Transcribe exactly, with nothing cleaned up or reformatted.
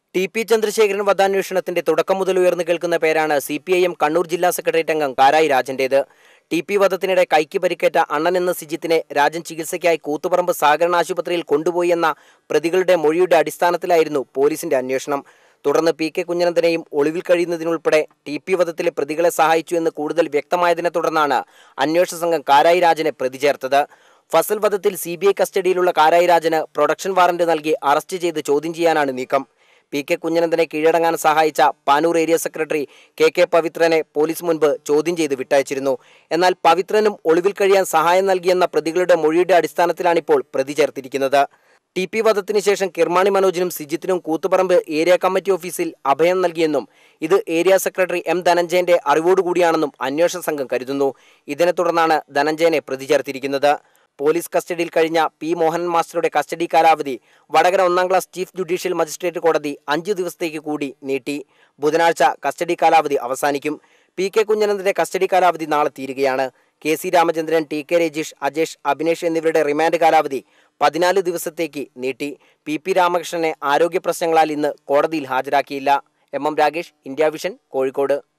T P Chandrasekharan വധാന്വേഷണത്തിന്റെ തുടക്കം മുതൽ ഉയർന്നു കേൾക്കുന്ന പേരാണ് C P I M Kannur ജില്ലാ സെക്രട്ടേറിയറ്റ് അംഗം കാരായി രാജന്റേത്. ടി പി വധത്തിനിടെ കൈക്ക് പരിക്കേറ്റ അണ്ണൻ എന്ന സിജിത്തിനെ രാജൻ ചികിത്സയ്ക്കായി കൂത്തുപറമ്പ് സഹകരണ ആശുപത്രിയിൽ കൊണ്ടുപോയി എന്ന പ്രതികളുടെ മൊഴിയുടെ അടിസ്ഥാനത്തിലായിരുന്നു പോലീസിന്റെ അന്വേഷണം. തുടർന്ന് പി കെ കുഞ്ഞനന്തനെയും ഒളിവിൽ കഴിയുന്നതിനുൾപ്പെടെ ടി പി വധത്തിലെ പ്രതികളെ സഹായിച്ചു എന്ന് കൂടുതൽ വ്യക്തമായതിനെ തുടർന്നാണ് അന്വേഷണ സംഘം കാരായി രാജനെ പ്രതി ചേർത്തത്. ഫസൽ വധത്തിൽ സി ബി ഐ കസ്റ്റഡിയിലുള്ള കാരായി രാജന് പ്രൊഡക്ഷൻ വാറന്റ് നൽകി അറസ്റ്റ് ചെയ്ത് ചോദ്യം ചെയ്യാനാണ് നീക്കം. പി കെ കുഞ്ഞനന്തനെ കീഴടങ്ങാൻ സഹായിച്ച Panoor area secretary K K പവിത്രനെ പോലീസ് മുൻപ് ചോദ്യം ചെയ്ത് വിട്ടയച്ചിരുന്നു. എന്നാൽ പവിത്രനും ഒളിവിൽ കഴിയാൻ സഹായം നൽകിയെന്ന പ്രതികളുടെ മൊഴിയുടെ അടിസ്ഥാനത്തിലാണിപ്പോൾ പ്രതി ചേർത്തിരിക്കുന്നത്. ടി പി വധത്തിന് ശേഷം കിർമാണി മനോജിനും സിജിത്തിനും കൂത്തുപറമ്പ് ഏരിയ കമ്മിറ്റി ഓഫീസിൽ അഭയം നൽകിയെന്നും ഇത് ഏരിയ സെക്രട്ടറി എം ധനഞ്ജയന്റെ അറിവോടുകൂടിയാണെന്നും അന്വേഷണ സംഘം കരുതുന്നു. ഇതിനെ തുടർന്നാണ് ധനഞ്ജയനെ പ്രതി ചേർത്തിരിക്കുന്നത്. പോലീസ് കസ്റ്റഡിയിൽ കഴിഞ്ഞ പി മോഹനൻ മാസ്റ്ററുടെ കസ്റ്റഡി കാലാവധി വടകര ഒന്നാം ക്ലാസ് ചീഫ് ജുഡീഷ്യൽ മജിസ്ട്രേറ്റ് കോടതി അഞ്ചു ദിവസത്തേക്ക് കൂടി നീട്ടി. ബുധനാഴ്ച കസ്റ്റഡി കാലാവധി അവസാനിക്കും. പി കെ കുഞ്ഞനന്തന്റെ കസ്റ്റഡി കാലാവധി നാളെ തീരുകയാണ്. K C Ramachandran, T K Rajeesh, Ajesh, Abhinesh എന്നിവരുടെ റിമാൻഡ് കാലാവധി പതിനാല് ദിവസത്തേക്ക് നീട്ടി. പി പി രാമകൃഷ്ണനെ ആരോഗ്യ പ്രശ്നങ്ങളാൽ ഇന്ന് കോടതിയിൽ ഹാജരാക്കിയില്ല. M M Ragesh, India Vision, Kozhikode.